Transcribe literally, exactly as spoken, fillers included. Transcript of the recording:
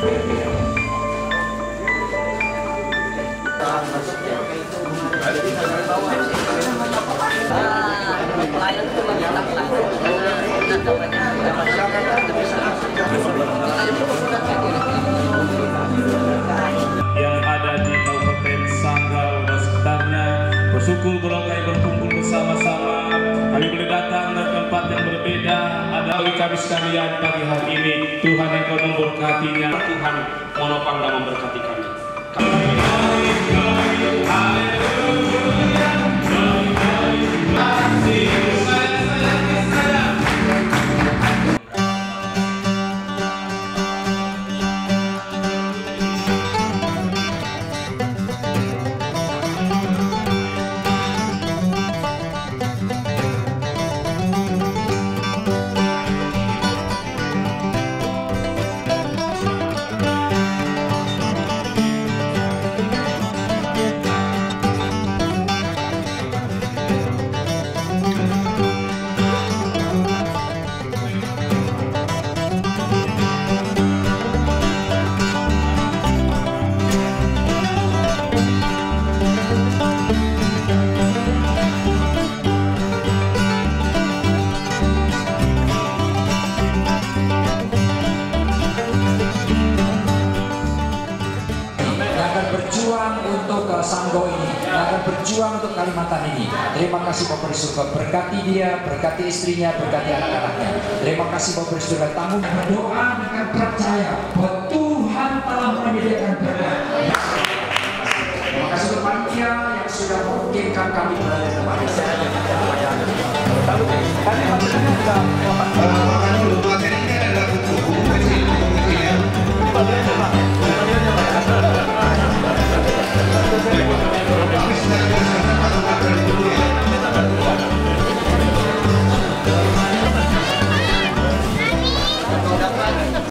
yang ada di Kabupaten Sanggau dan sekitarnya, bersyukur berbagai berkumpul bersama-sama. Kami boleh datang dari tempat yang berbeda. Ada bagi kami sekalian pagi hari ini. Tuhan yang kau memberkatinya. Tuhan menopang dan memberkati kami. Untuk Sanggau ini, akan berjuang untuk Kalimantan ini. Terima kasih Bapak Ibu Surga, berkati dia, berkati istrinya, berkati anak-anaknya. Terima kasih Bapak Ibu Surga, tamu berdoa dengan percaya bahwa Tuhan telah menyediakan berkat. Terima kasih untuk panitia yang sudah memungkinkan kami berada di tempat ini.